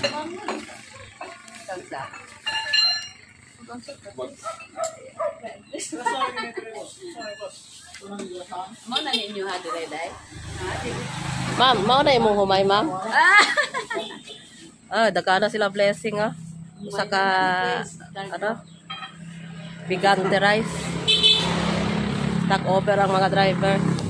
Kansa. Mo na ninyo ha dire dai. Ma'am, mao na imong humay, ma'am. Dagana sila blessing Saka bigante rice. Stock over ang mga driver.